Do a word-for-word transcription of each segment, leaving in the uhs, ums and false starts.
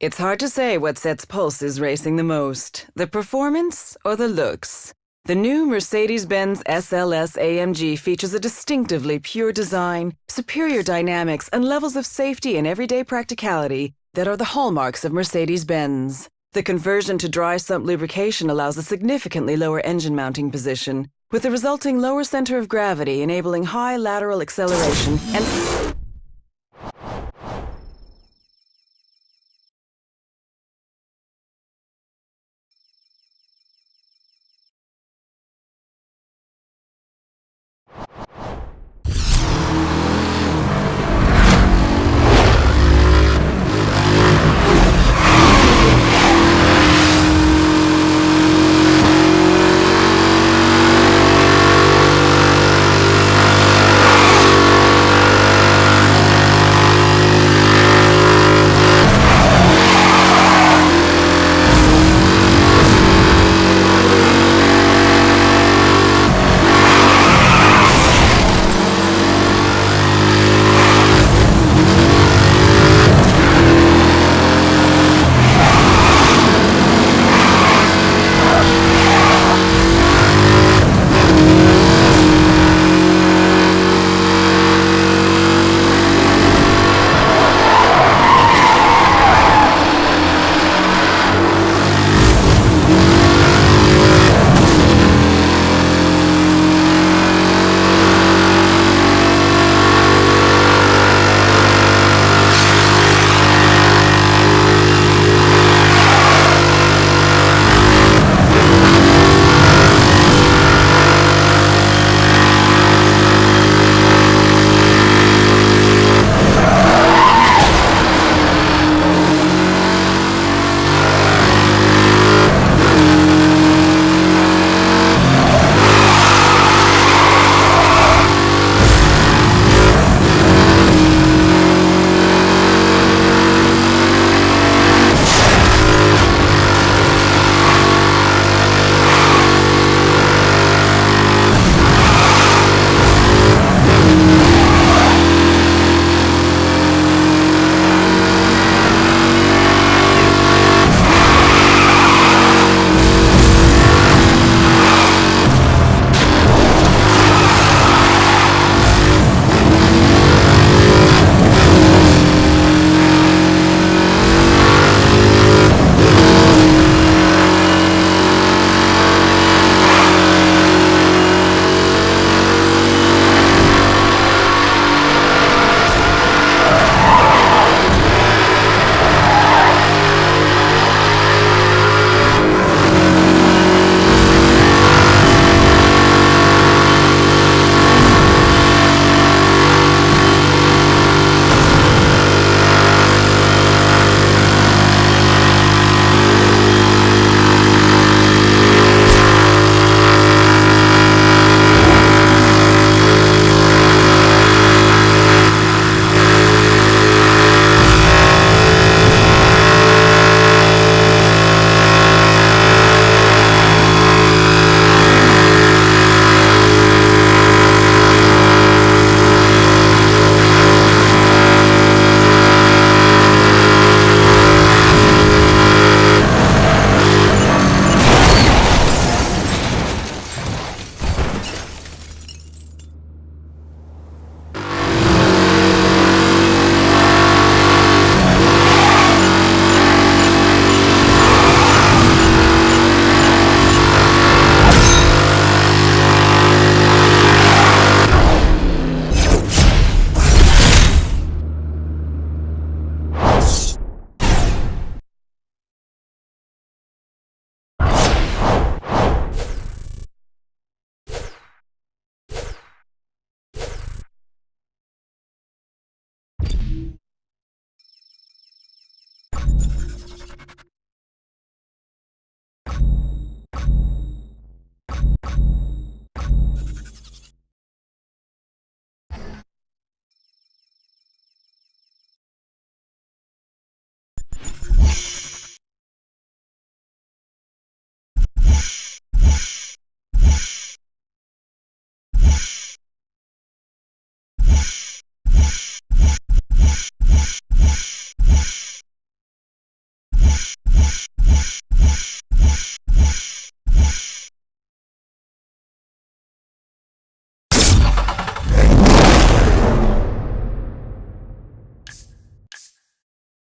It's hard to say what sets pulses racing the most, the performance or the looks. The new Mercedes-Benz S L S A M G features a distinctively pure design, superior dynamics, and levels of safety and everyday practicality that are the hallmarks of Mercedes-Benz. The conversion to dry sump lubrication allows a significantly lower engine mounting position, with the resulting lower center of gravity enabling high lateral acceleration and...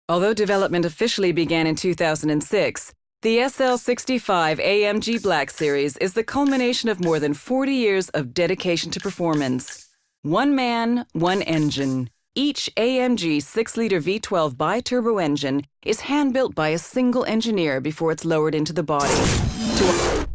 Although development officially began in two thousand six, the S L sixty-five A M G Black Series is the culmination of more than forty years of dedication to performance. One man, one engine. Each A M G six liter V twelve bi-turbo engine is hand-built by a single engineer before it's lowered into the body. To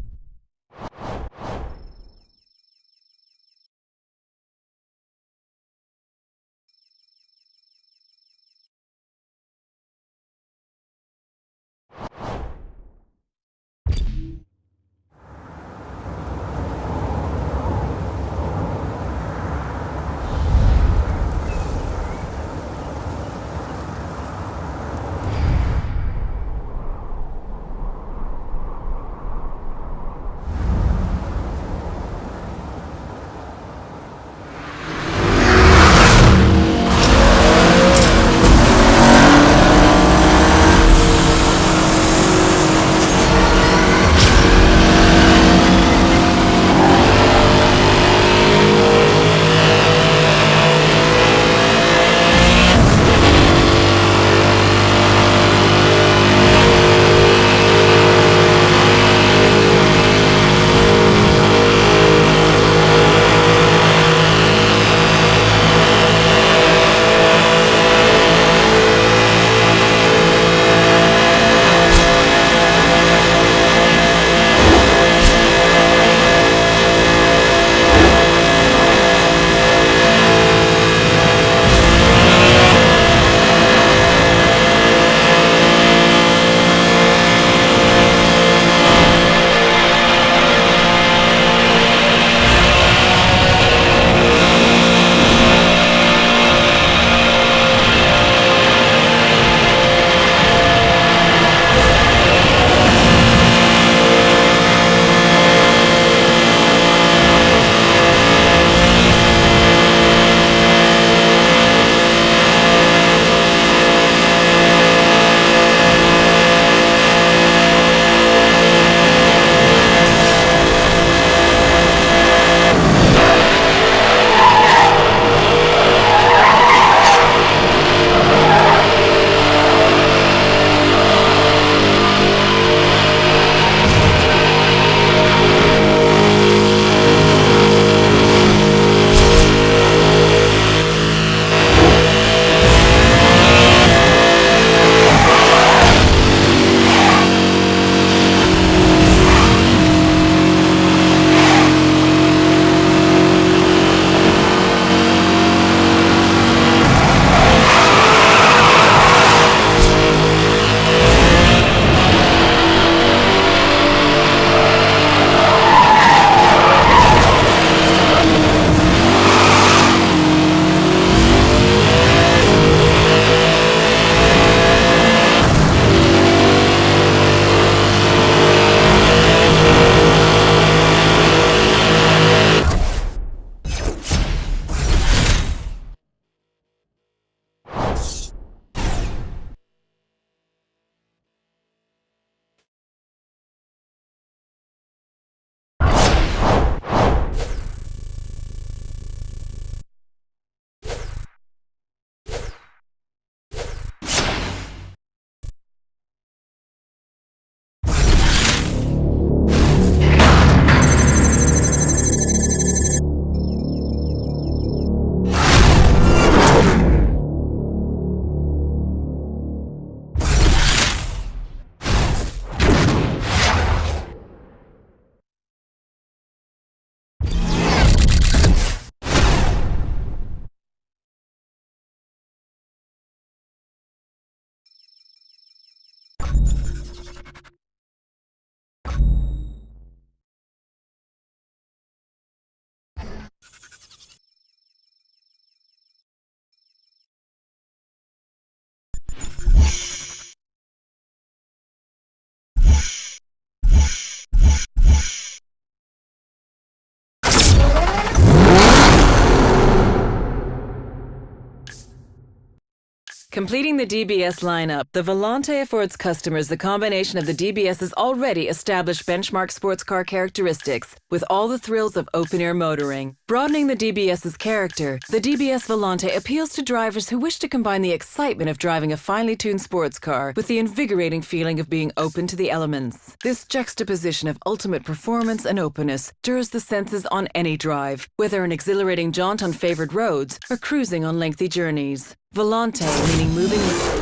Completing the D B S lineup, the Volante affords customers the combination of the DBS's already established benchmark sports car characteristics with all the thrills of open-air motoring. Broadening the DBS's character, the D B S Volante appeals to drivers who wish to combine the excitement of driving a finely tuned sports car with the invigorating feeling of being open to the elements. This juxtaposition of ultimate performance and openness stirs the senses on any drive, whether an exhilarating jaunt on favored roads or cruising on lengthy journeys. Volante, meaning moving with...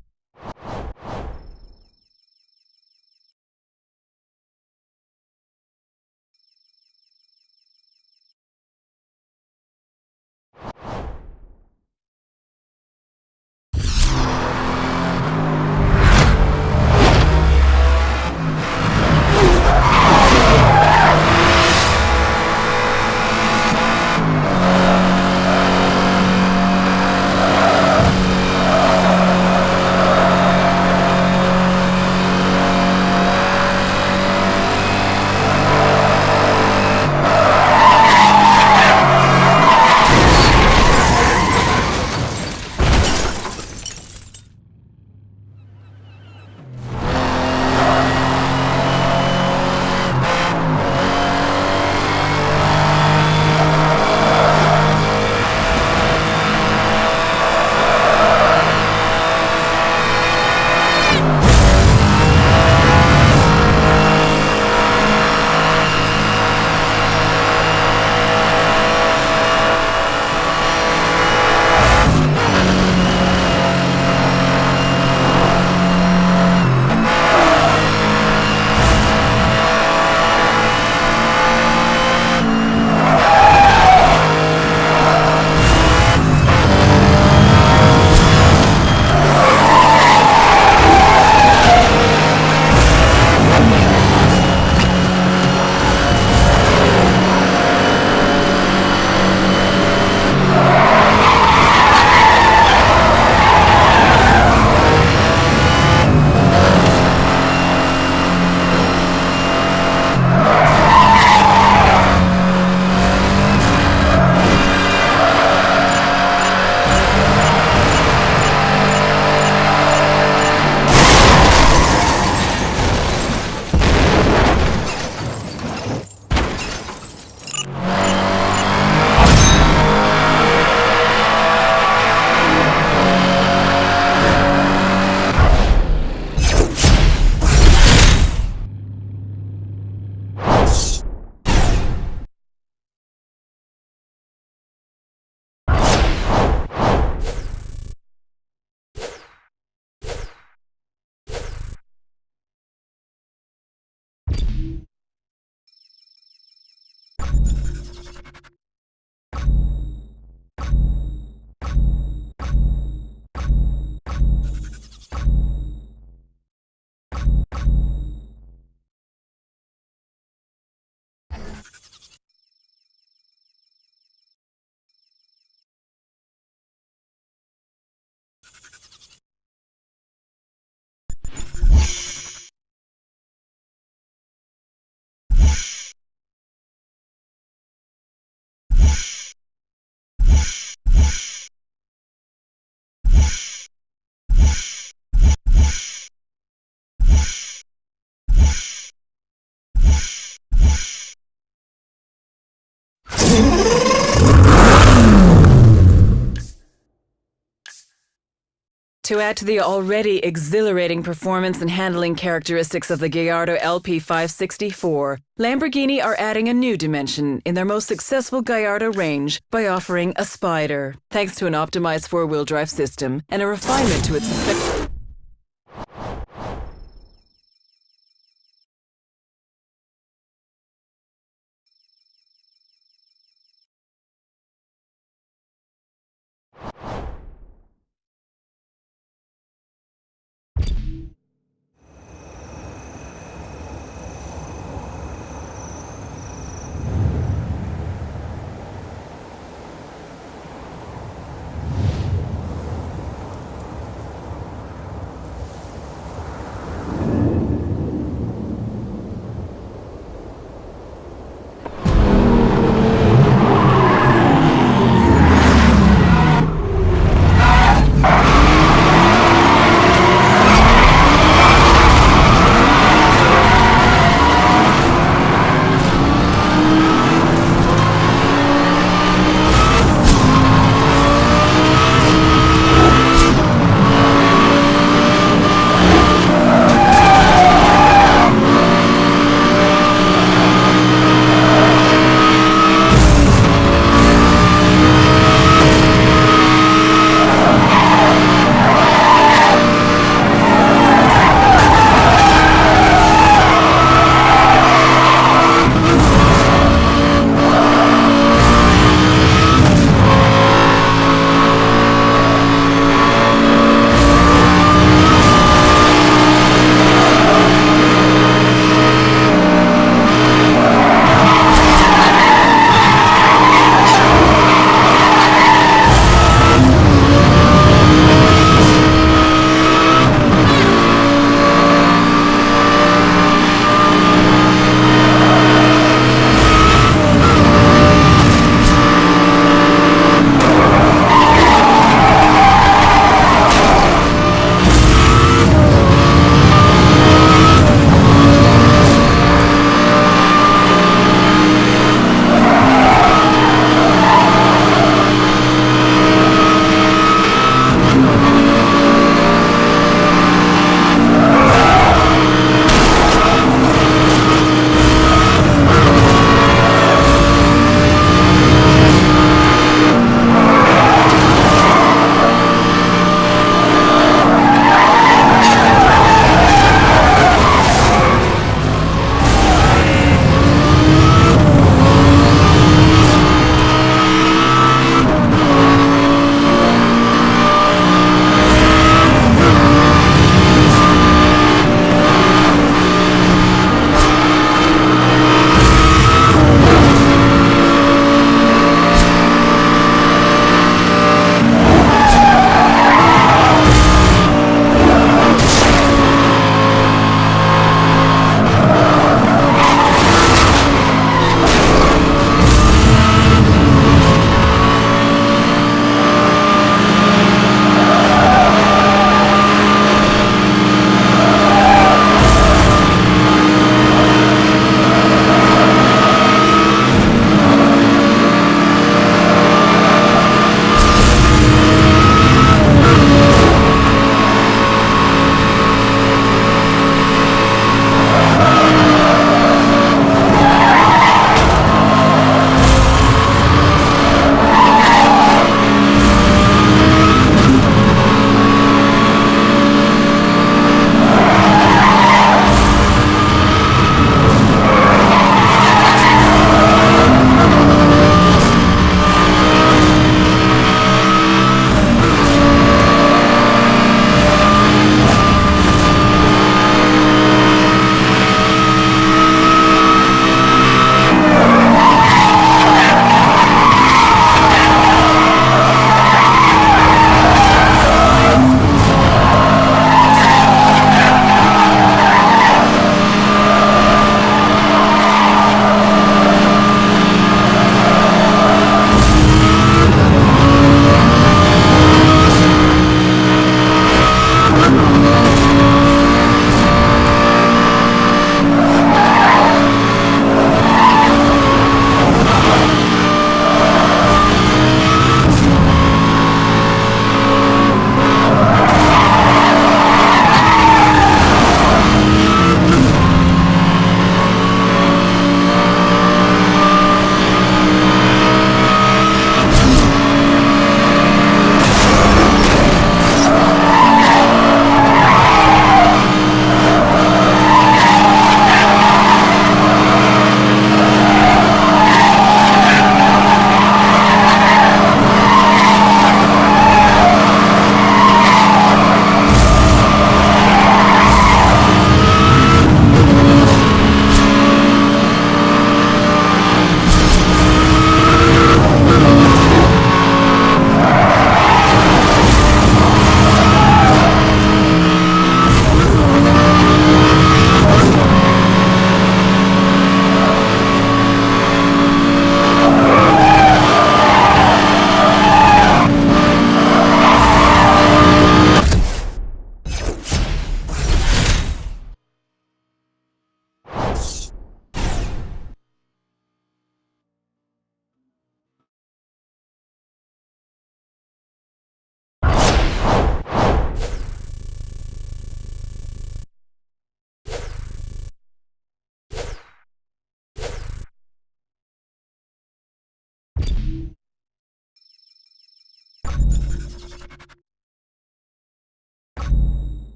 To add to the already exhilarating performance and handling characteristics of the Gallardo L P five sixty-four, Lamborghini are adding a new dimension in their most successful Gallardo range by offering a Spider, thanks to an optimized four-wheel drive system and a refinement to its suspension.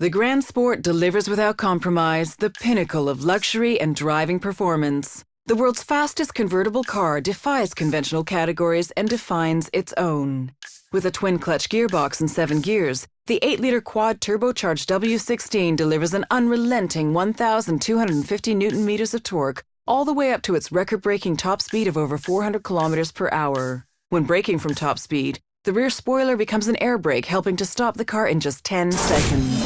The Grand Sport delivers without compromise the pinnacle of luxury and driving performance. The world's fastest convertible car defies conventional categories and defines its own. With a twin-clutch gearbox and seven gears, the eight liter quad-turbocharged W sixteen delivers an unrelenting one thousand two hundred fifty newton meters of torque, all the way up to its record-breaking top speed of over four hundred kilometers per hour. When braking from top speed, the rear spoiler becomes an air brake, helping to stop the car in just ten seconds.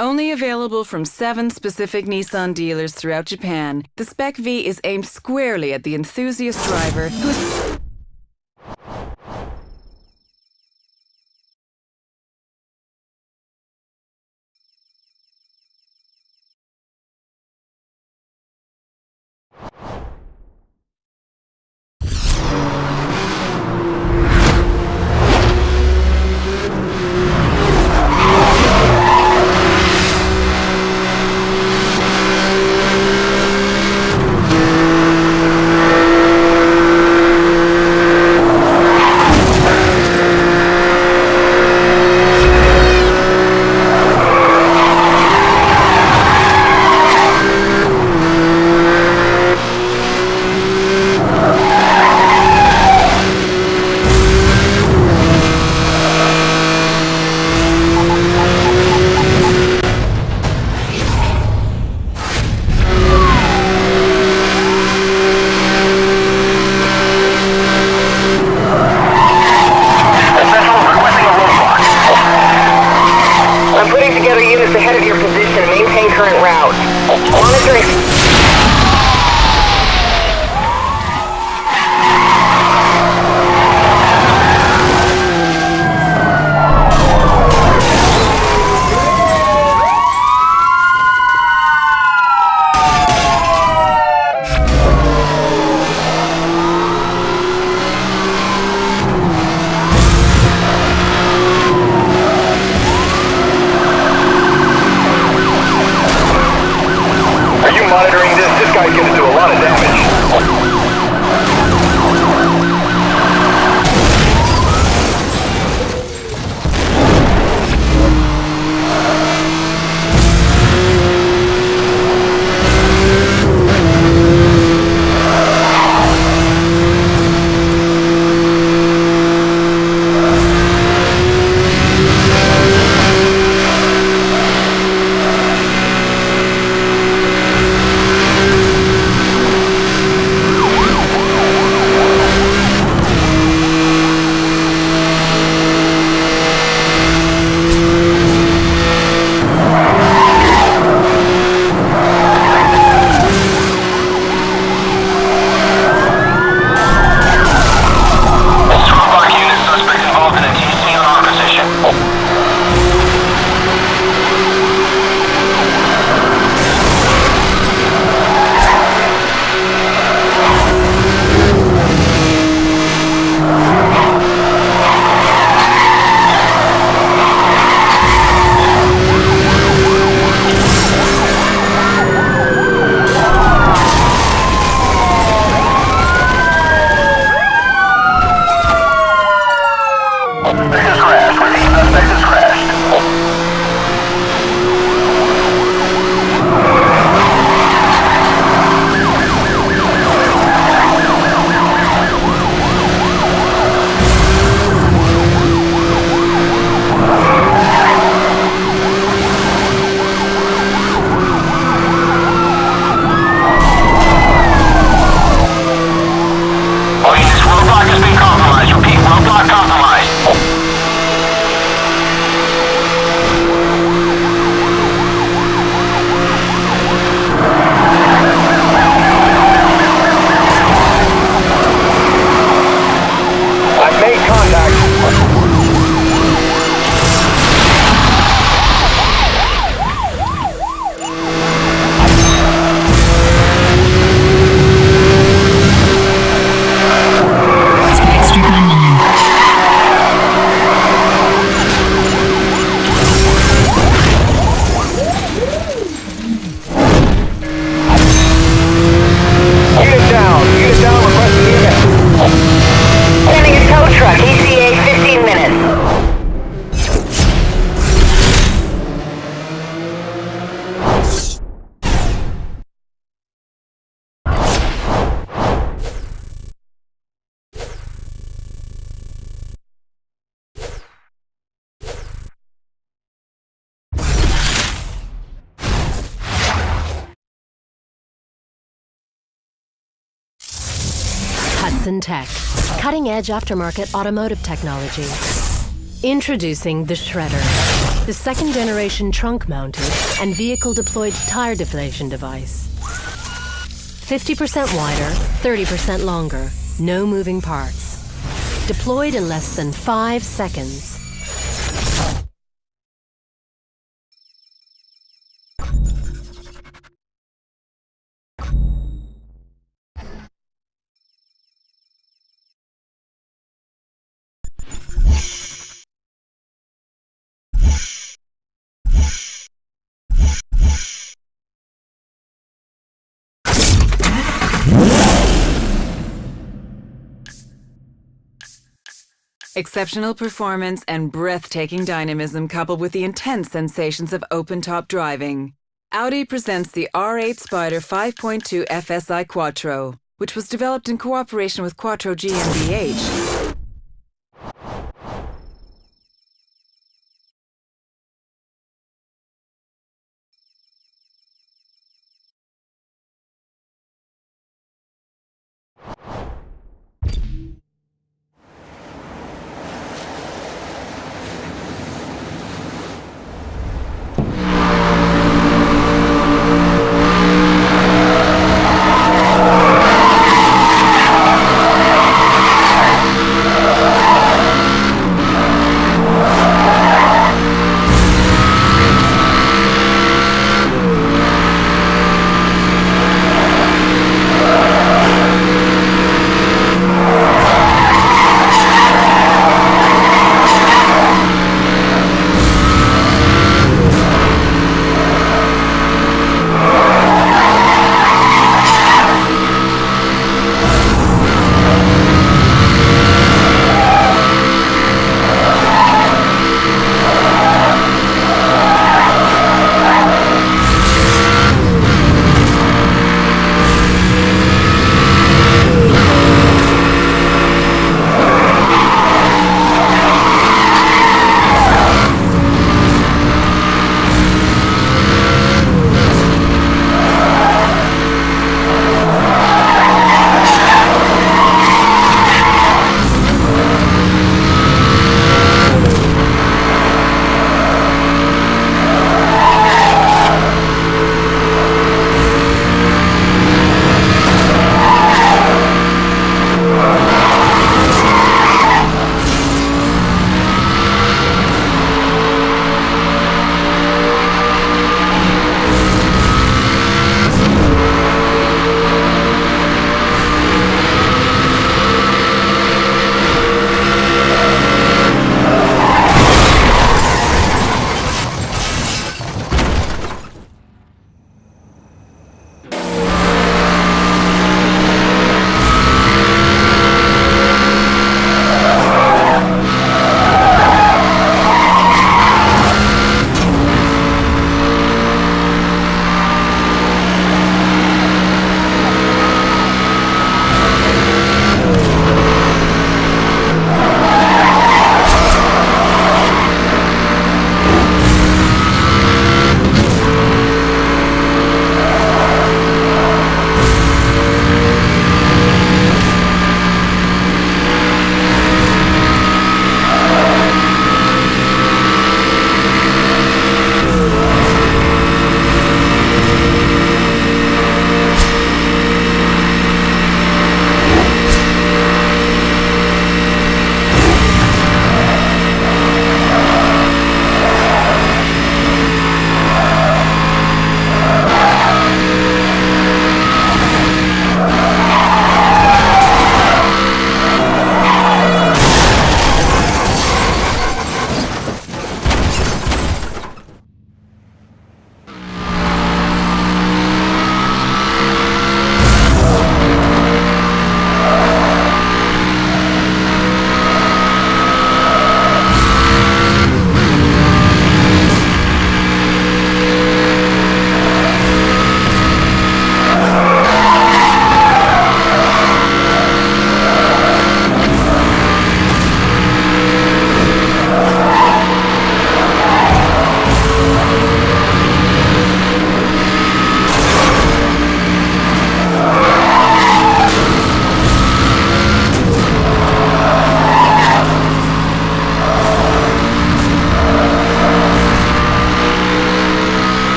Only available from seven specific Nissan dealers throughout Japan, the Spec V is aimed squarely at the enthusiast driver who's... Ahead of your position, maintain current route. Monitoring. Monitoring this, this guy's gonna do a lot of damage. Hudson Tech, cutting-edge aftermarket automotive technology. Introducing the Shredder, the a second-generation trunk-mounted and vehicle-deployed tire deflation device. fifty percent wider, thirty percent longer, no moving parts. Deployed in less than five seconds. Exceptional performance and breathtaking dynamism coupled with the intense sensations of open-top driving. Audi presents the R eight Spider five point two F S I Quattro, which was developed in cooperation with Quattro G m b H.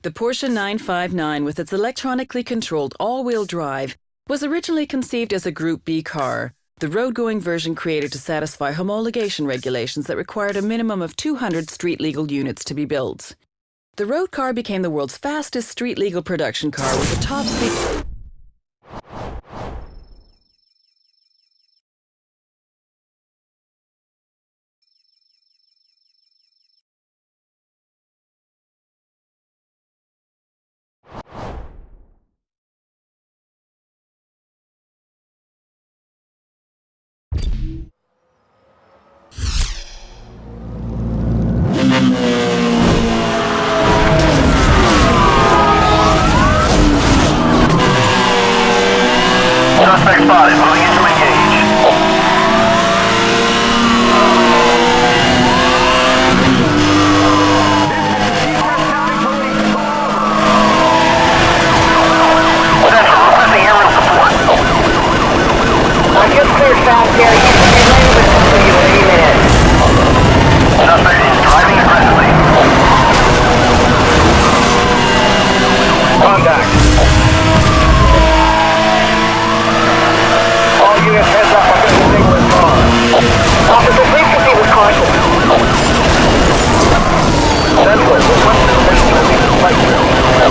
The Porsche nine fifty-nine, with its electronically controlled all-wheel drive, was originally conceived as a Group B car, the road-going version created to satisfy homologation regulations that required a minimum of two hundred street-legal units to be built. The road car became the world's fastest street-legal production car with a top speed... Suspect spotted. Moving in to engage. Central, requesting aerial support. I just cleared fast air. You can get ready with something in any minute. Suspect is driving aggressively. Contact. Units, heads up, I'm going to take what's wrong. Officer, please proceed with caution. Central, request an emergency flight drill.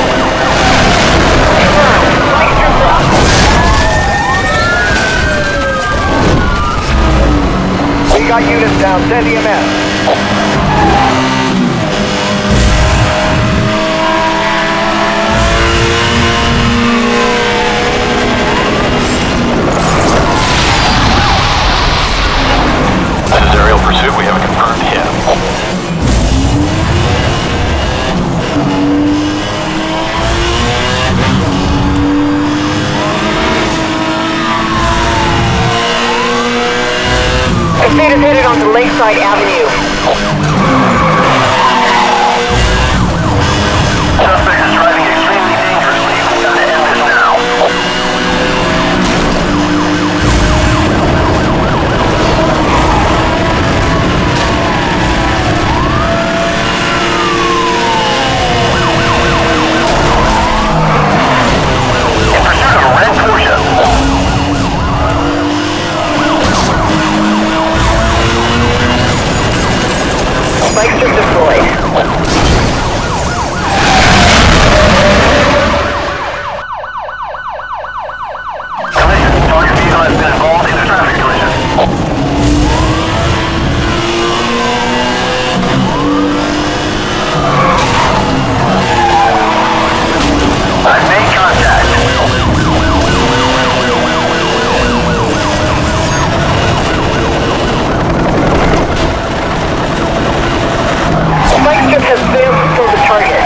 Flight drill up. We got units down, send E M S. This is aerial pursuit. We have a confirmed hit. Pursuit is headed onto Lakeside Avenue. Suspect is driving extremely dangerously. We've got to end this now. In pursuit of a red Porsche. Spike strip deployed. Collision. Target vehicle has been involved in a traffic collision. I've made contact. Spike strip has failed to kill the target.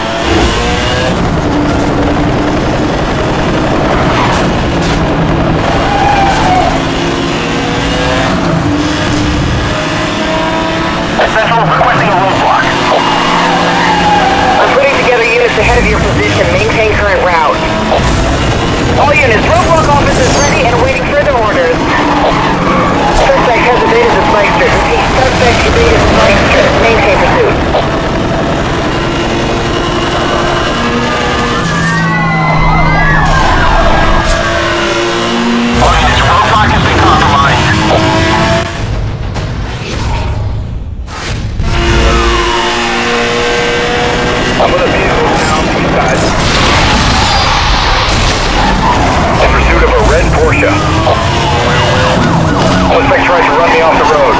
Central, requesting a roadblock. I'm putting together units ahead of your position. Maintain current route. All units, roadblock officers ready and awaiting further orders. Suspect has evaded the spike strip. Repeat, suspect evaded the spike strip. Maintain pursuit. All units, roadblock has been compromised. I'm with a vehicle down the east side. In pursuit of a red Porsche. Suspect tried to run me off the road.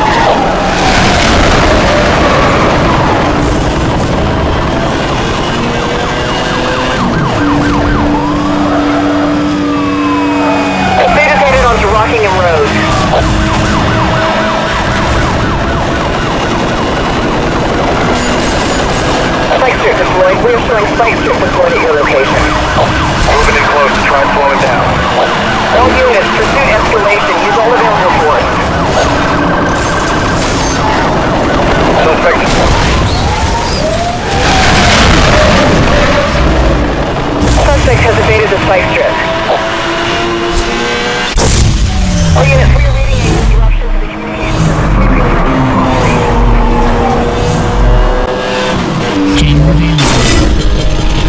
Pursuit is headed onto Rockingham Road. Spike strip deployed. We're showing spike strip deployed at your location. Moving in close to try and slow it down. All units, pursuit escalation. Use all available force. Suspect. Suspect has evaded the spike strip. All units, we are reading a disruption to the communication. Game revealed.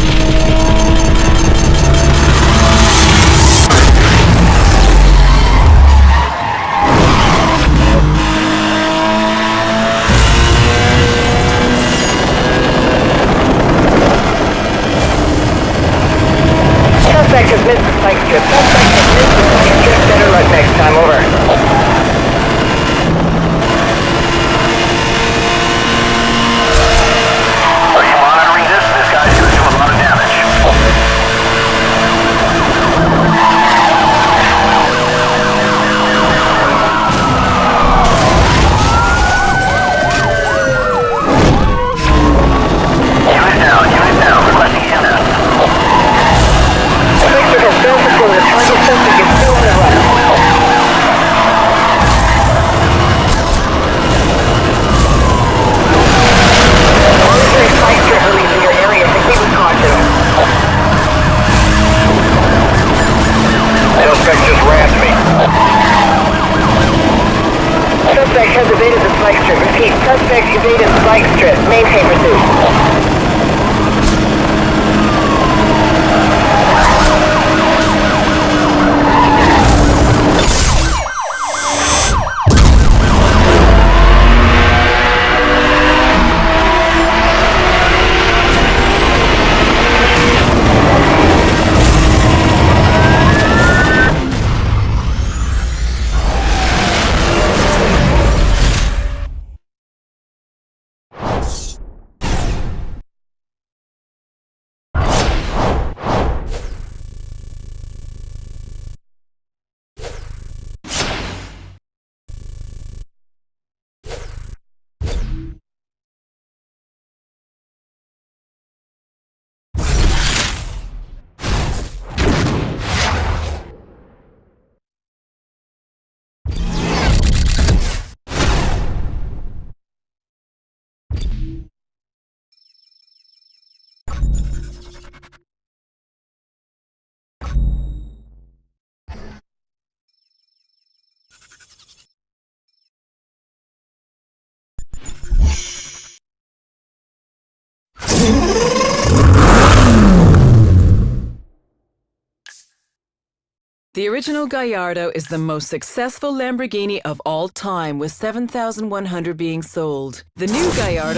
maintain pursuit. The original Gallardo is the most successful Lamborghini of all time, with seven thousand one hundred being sold. The new Gallardo...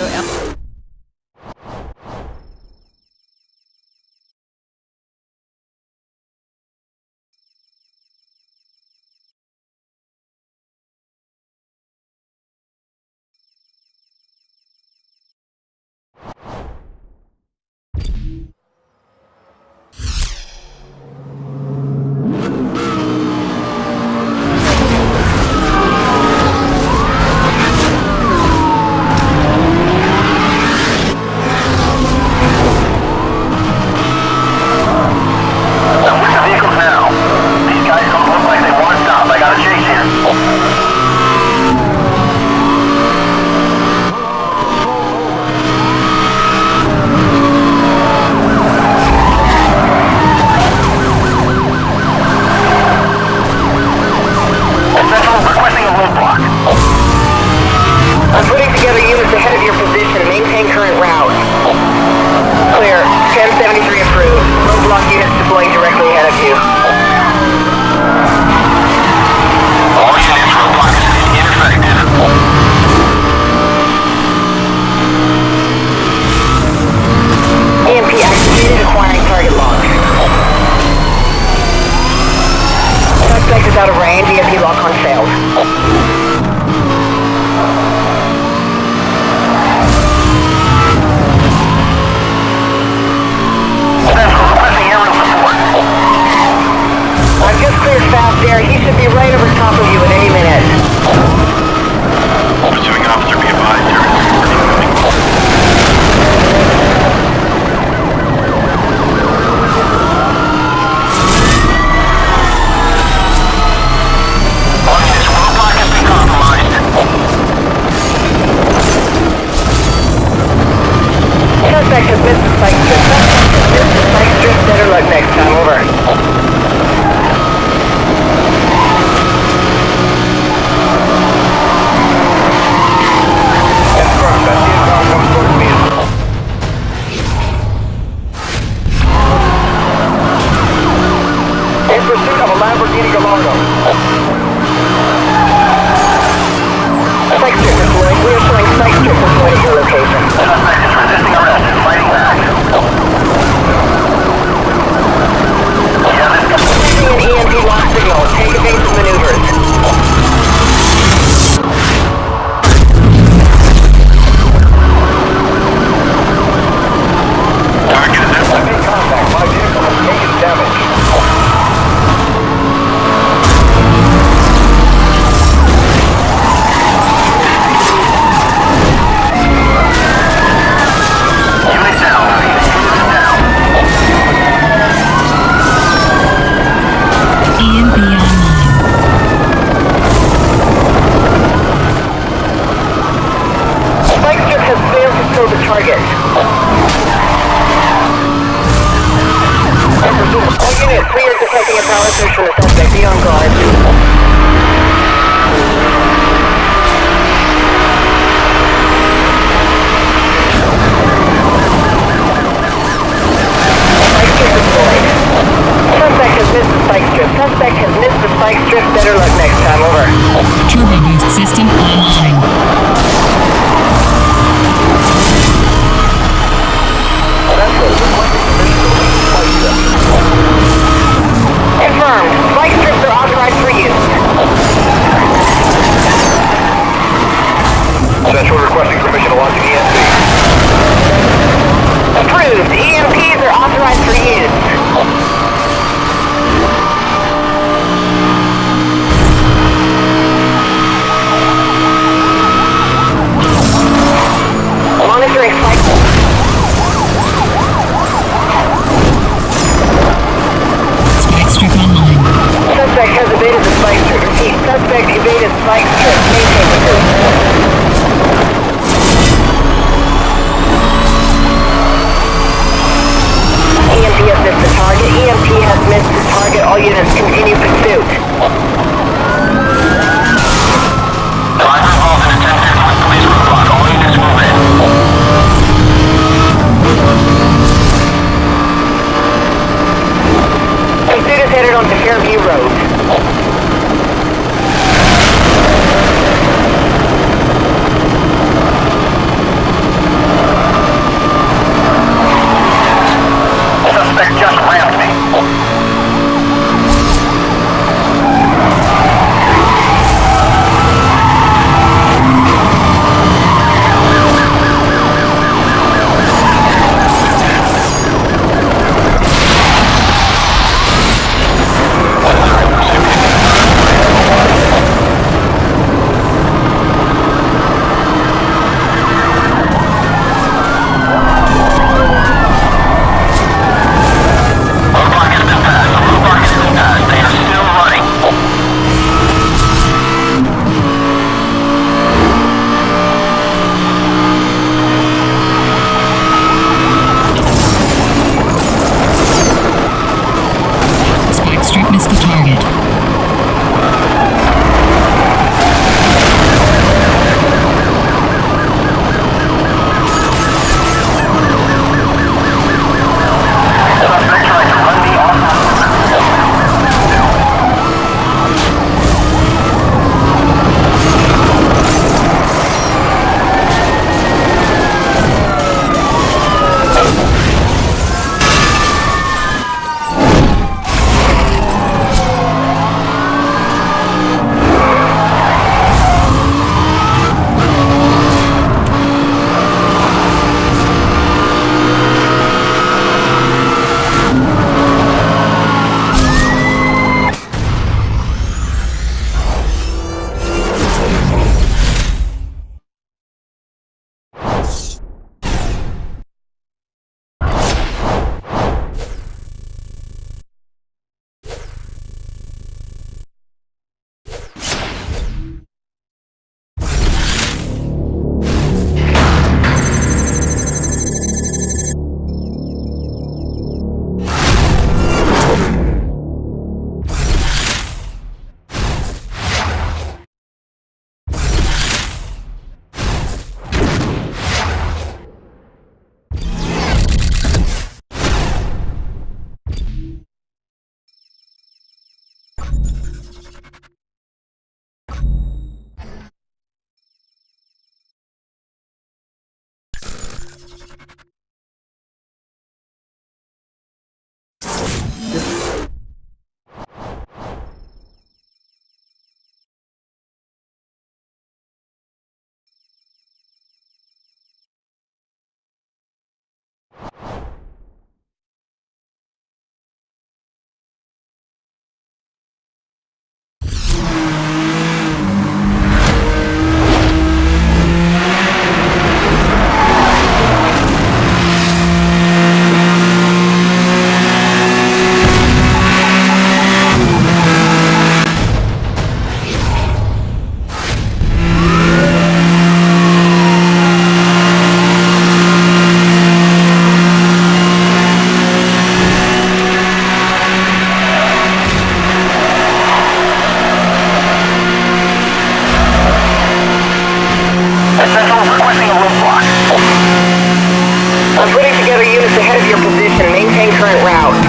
current route.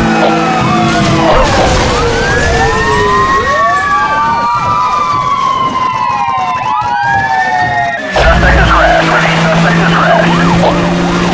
Suspect has crashed. Ready? Suspect has crashed.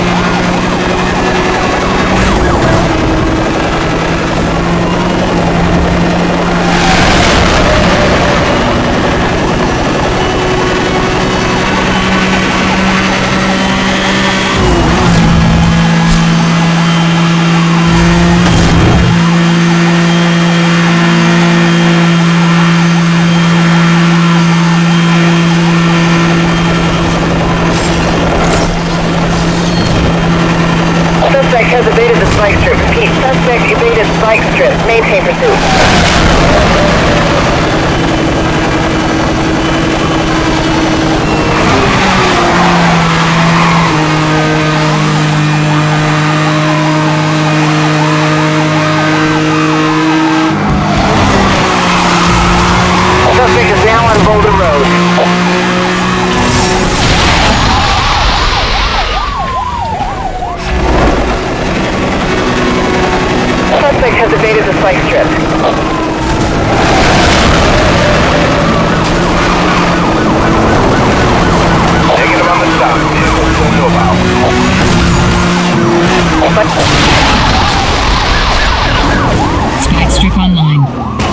Suspect has evaded the spike strip. Repeat, suspect evaded spike strip. Maintain pursuit. Suspect is now on Boulder Road. Suspect has evaded the spike strip. Negative on the stop. Vehicle still mobile. Spike strip online.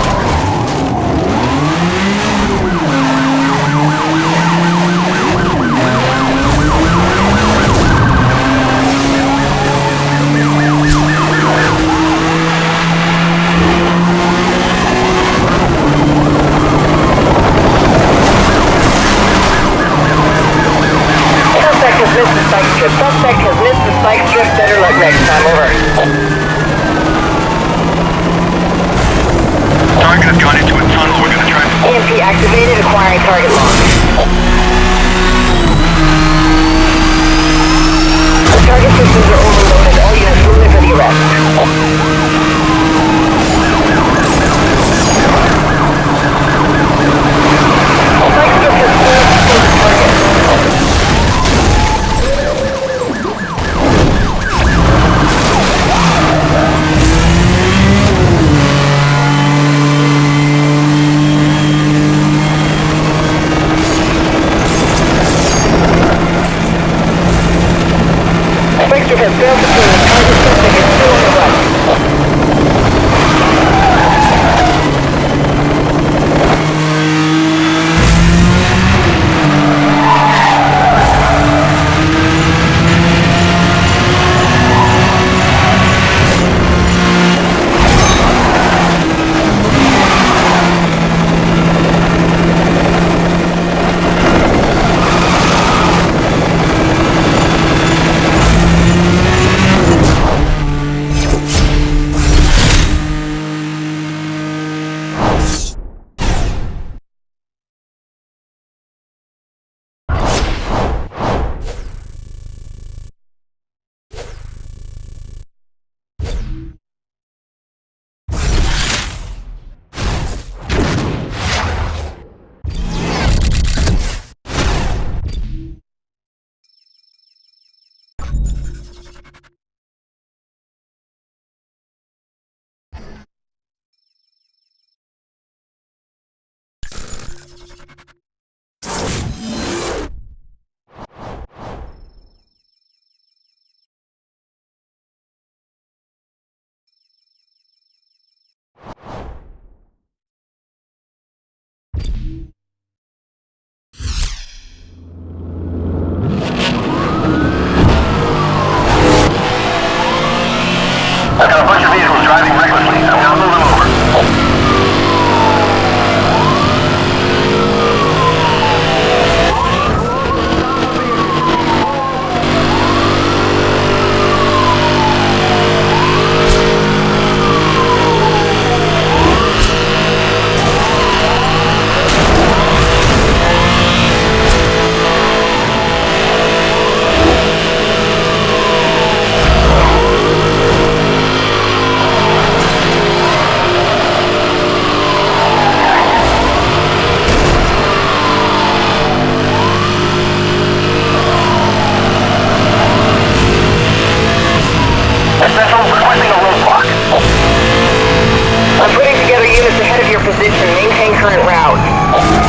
Suspect has missed the spike strip. Better luck next time. Over. Target has gone into a tunnel. We're gonna try to... E M P activated. Acquiring target lock. The target systems are overloaded. All units moving for the arrest. Spike strip has failed to kill the target. Spectre has failed to kill the target. Suspect is still on the run. your position. Maintain current route.